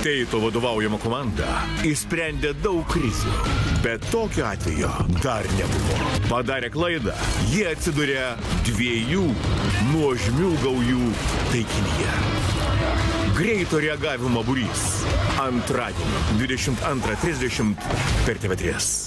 Teito vadovaujama komanda išsprendė daug krizių, bet tokio atvejo dar nebuvo. Padarė klaidą, jie atsidūrė 2 nuožmių gaujų taikinyje. Greito reagavimo būrys. Antradienį 22:30 per TV3.